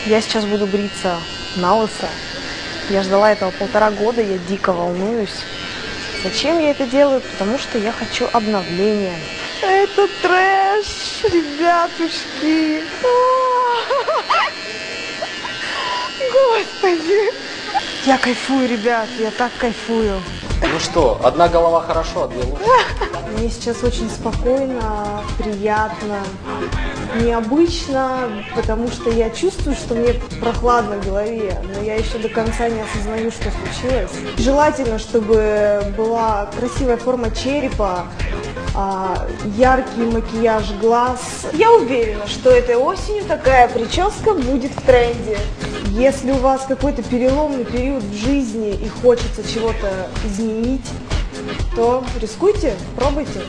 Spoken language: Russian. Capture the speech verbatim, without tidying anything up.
Я сейчас буду бриться на лысо. Я ждала этого полтора года, я дико волнуюсь. Зачем я это делаю? Потому что я хочу обновления. Это трэш, ребятушки. Господи. Я кайфую, ребят, я так кайфую. Ну что, одна голова хорошо, а две лучше. Мне сейчас очень спокойно, приятно, необычно, потому что я чувствую, что мне прохладно в голове, но я еще до конца не осознаю, что случилось. Желательно, чтобы была красивая форма черепа, яркий макияж глаз. Я уверена, что этой осенью такая прическа будет в тренде. Если у вас какой-то переломный период в жизни и хочется чего-то изменить, то рискуйте, пробуйте.